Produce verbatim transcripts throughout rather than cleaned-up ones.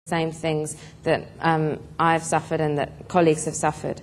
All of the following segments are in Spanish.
same things that um, I've suffered and that colleagues have suffered.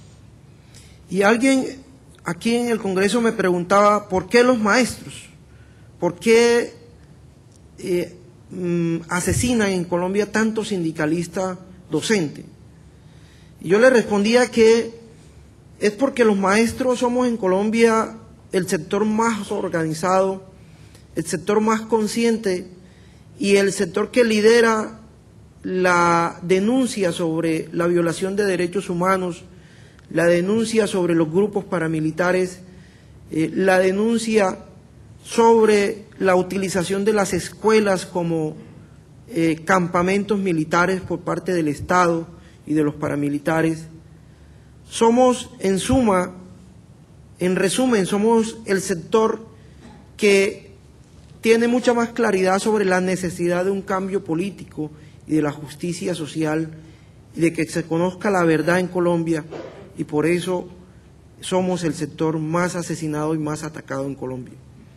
Y alguien aquí en el Congreso me preguntaba, ¿por qué los maestros? ¿Por qué eh, mm, asesinan en Colombia tanto sindicalista docente? Y yo le respondía que es porque los maestros somos en Colombia el sector más organizado, el sector más consciente y el sector que lidera la denuncia sobre la violación de derechos humanos, la denuncia sobre los grupos paramilitares, eh, la denuncia sobre la utilización de las escuelas como eh, campamentos militares por parte del Estado y de los paramilitares. Somos, en suma, en resumen, somos el sector que tiene mucha más claridad sobre la necesidad de un cambio político y de la justicia social y de que se conozca la verdad en Colombia, y por eso somos el sector más asesinado y más atacado en Colombia.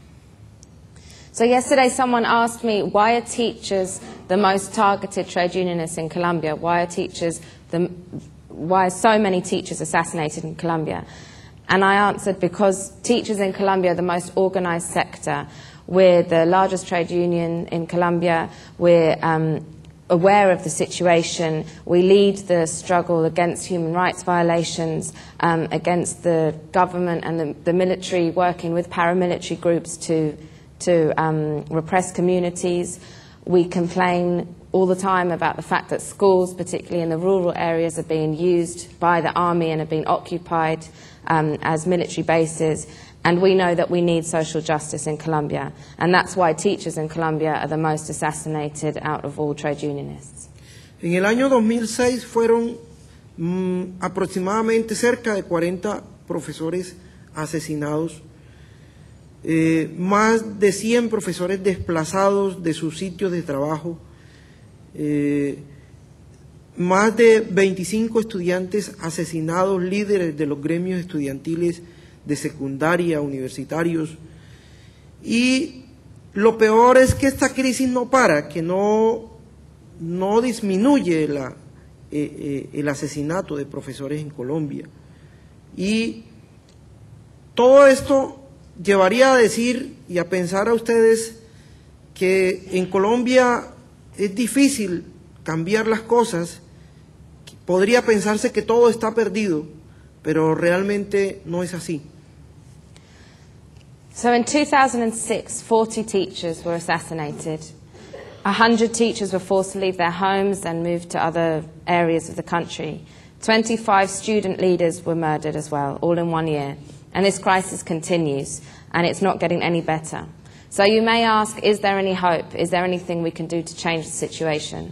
So yesterday someone asked me, why are teachers the most targeted trade unionists in Colombia? Why are teachers the, why are so many teachers assassinated in Colombia? And I answered, because teachers in Colombia are the most organized sector. We're the largest trade union in Colombia. We're um, aware of the situation. We lead the struggle against human rights violations, um, against the government and the, the military, working with paramilitary groups to to um, repress communities. We complain all the time about the fact that schools, particularly in the rural areas, are being used by the army and are being occupied um, as military bases. And we know that we need social justice in Colombia. And that's why teachers in Colombia are the most assassinated out of all trade unionists. En el año dos mil seis fueron mm, aproximadamente cerca de cuarenta profesores asesinados. Eh, más de cien profesores desplazados de sus sitios de trabajo, eh, más de veinticinco estudiantes asesinados, líderes de los gremios estudiantiles de secundaria, universitarios, y lo peor es que esta crisis no para, que no, no disminuye la, eh, eh, el asesinato de profesores en Colombia. Y todo esto llevaría a decir y a pensar a ustedes que en Colombia es difícil cambiar las cosas. Podría pensarse que todo está perdido, pero realmente no es así. So in two thousand six, forty teachers were assassinated. one hundred teachers were forced to leave their homes and move to other areas of the country. twenty-five student leaders were murdered as well, all in one year. And this crisis continues, and it's not getting any better. So you may ask, is there any hope? Is there anything we can do to change the situation?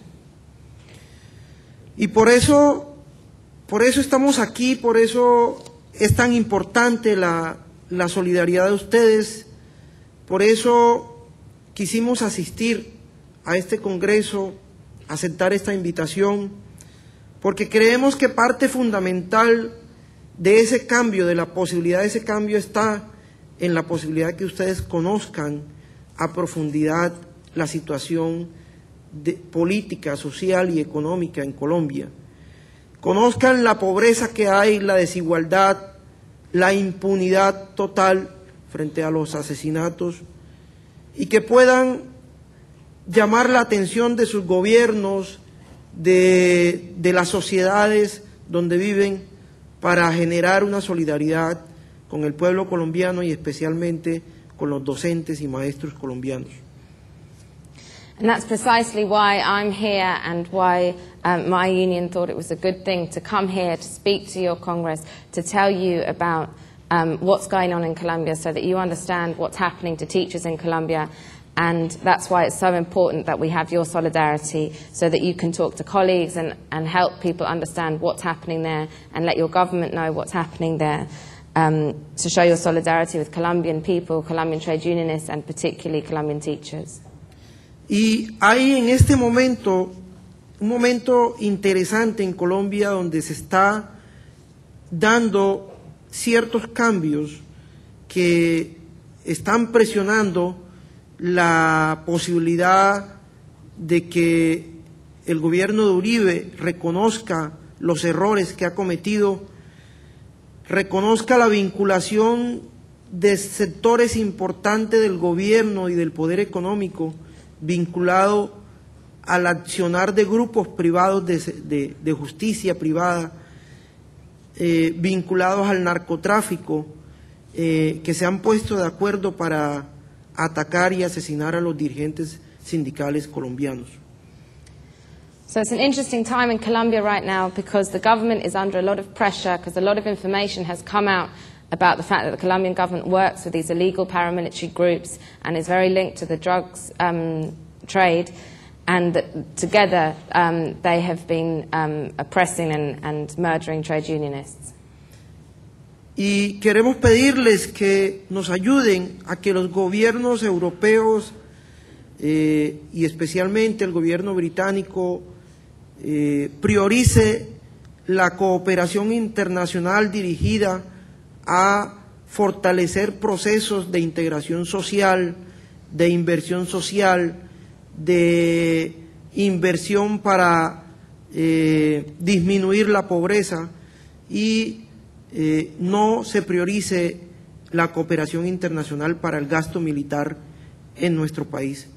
Y por eso, por eso estamos aquí, por eso es tan importante la, la solidaridad de ustedes, por eso quisimos asistir a este Congreso, aceptar esta invitación, porque creemos que parte fundamental de ese cambio, de la posibilidad de ese cambio, está en la posibilidad de que ustedes conozcan a profundidad la situación de política, social y económica en Colombia. Conozcan la pobreza que hay, la desigualdad, la impunidad total frente a los asesinatos, y que puedan llamar la atención de sus gobiernos, de, de las sociedades donde viven, para generar una solidaridad con el pueblo colombiano y especialmente con los docentes y maestros colombianos. And that's precisely why I'm here, and why um, my union thought it was a good thing to come here to speak to your Congress, to tell you about um, what's going on in Colombia, so that you understand what's happening to teachers in Colombia. And that's why it's so important that we have your solidarity, so that you can talk to colleagues and, and help people understand what's happening there, and let your government know what's happening there, um, to show your solidarity with Colombian people, Colombian trade unionists, and particularly Colombian teachers. Y hay en este momento un momento interesante en Colombia donde se está dando ciertos cambios que están presionando la posibilidad de que el gobierno de Uribe reconozca los errores que ha cometido, reconozca la vinculación de sectores importantes del gobierno y del poder económico vinculado al accionar de grupos privados de, de, de justicia privada, eh, vinculados al narcotráfico, eh, que se han puesto de acuerdo para atacar y asesinar a los dirigentes sindicales colombianos. So it's an interesting time in Colombia right now because the government is under a lot of pressure because a lot of information has come out about the fact that the Colombian government works with these illegal paramilitary groups and is very linked to the drugs um, trade, and that together um, they have been um, oppressing and, and murdering trade unionists. Y queremos pedirles que nos ayuden a que los gobiernos europeos eh, y especialmente el gobierno británico eh, priorice la cooperación internacional dirigida a fortalecer procesos de integración social, de inversión social, de inversión para eh, disminuir la pobreza y eh, no se priorice la cooperación internacional para el gasto militar en nuestro país.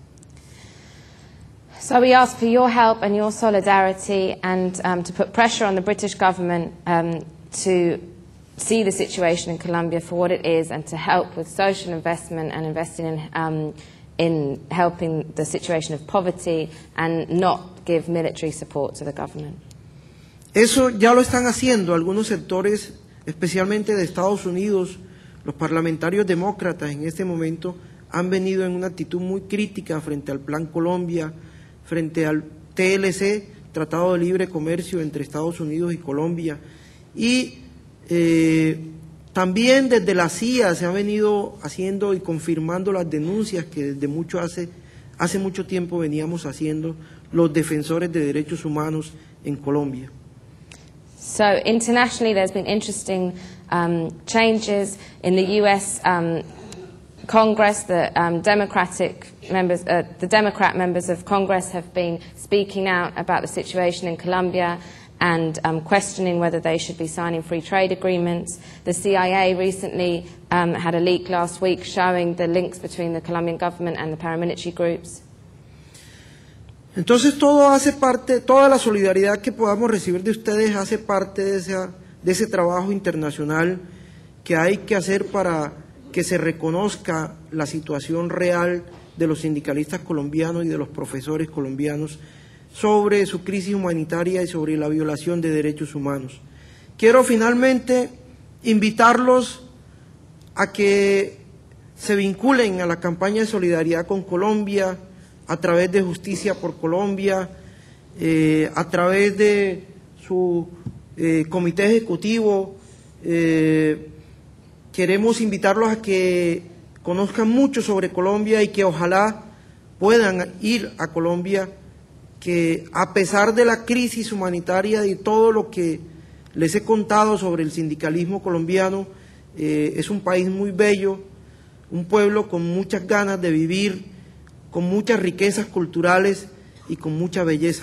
So we ask for your help and your solidarity and um, to put pressure on the British government um, to see the situation in Colombia for what it is and to help with social investment and investing in, um, in helping the situation of poverty and not give military support to the government. Eso ya lo están haciendo algunos sectores, especialmente de Estados Unidos. Los parlamentarios demócratas en este momento han venido en una actitud muy crítica frente al Plan Colombia, frente al T L C, Tratado de Libre Comercio entre Estados Unidos y Colombia, y eh, también desde la C I A se ha venido haciendo y confirmando las denuncias que desde mucho hace, hace mucho tiempo veníamos haciendo los defensores de derechos humanos en Colombia. So internationally there's been interesting um, changes in the U S um, Congress. The um, Democratic members, uh, the Democrat members of Congress have been speaking out about the situation in Colombia and um, questioning whether they should be signing free trade agreements. The C I A recently um, had a leak last week showing the links between the Colombian government and the paramilitary groups. Entonces todo hace parte, toda la solidaridad que podamos recibir de ustedes hace parte de, esa, de ese trabajo internacional que hay que hacer para que se reconozca la situación real de los sindicalistas colombianos y de los profesores colombianos sobre su crisis humanitaria y sobre la violación de derechos humanos. Quiero finalmente invitarlos a que se vinculen a la campaña de solidaridad con Colombia a través de Justicia por Colombia, eh, a través de su eh, comité ejecutivo. Eh, queremos invitarlos a que conozcan mucho sobre Colombia y que ojalá puedan ir a Colombia, que a pesar de la crisis humanitaria y todo lo que les he contado sobre el sindicalismo colombiano, eh, es un país muy bello, un pueblo con muchas ganas de vivir, con muchas riquezas culturales y con mucha belleza.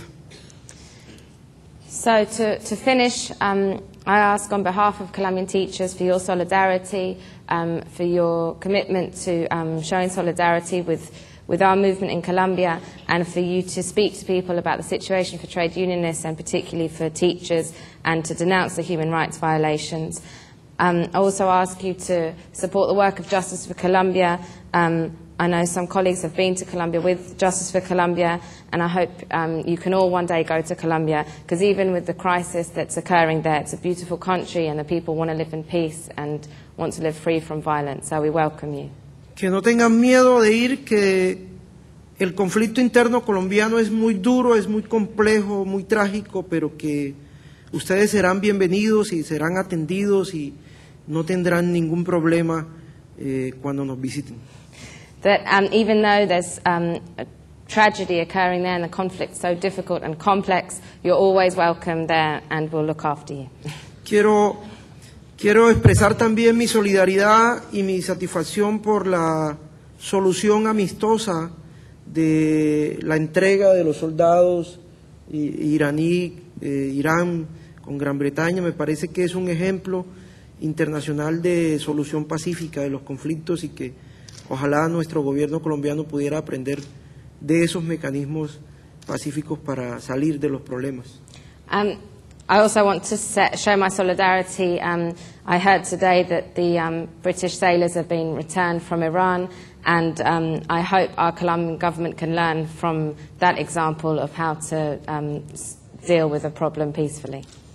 So to, to finish, um, I ask on behalf of Colombian teachers for your solidarity, um, for your commitment to um, showing solidarity with, with our movement in Colombia, and for you to speak to people about the situation for trade unionists and particularly for teachers, and to denounce the human rights violations. Um, I also ask you to support the work of Justice for Colombia. Um, I know some colleagues have been to Colombia with Justice for Colombia, and I hope um, you can all one day go to Colombia, because even with the crisis that's occurring there, it's a beautiful country and the people want to live in peace and want to live free from violence, so we welcome you. Que no tengan miedo de ir, que el conflicto interno colombiano es muy duro, es muy complejo, muy trágico, pero que ustedes serán bienvenidos y serán atendidos y no tendrán ningún problema eh, cuando nos visiten. That um, even though there's um, a tragedy occurring there and the conflict's so difficult and complex, you're always welcome there and we'll look after you. Quiero, quiero expresar también mi solidaridad y mi satisfacción por la solución amistosa de la entrega de los soldados iraní, eh, Irán, con Gran Bretaña, me parece que es un ejemplo internacional de solución pacífica de los conflictos y que ojalá nuestro gobierno colombiano pudiera aprender de esos mecanismos pacíficos para salir de los problemas. Um, I also want to set, show my solidarity. Um, I heard today that the um, British sailors have been returned from Iran, and um, I hope our Colombian government can learn from that example of how to um, deal with a problem peacefully.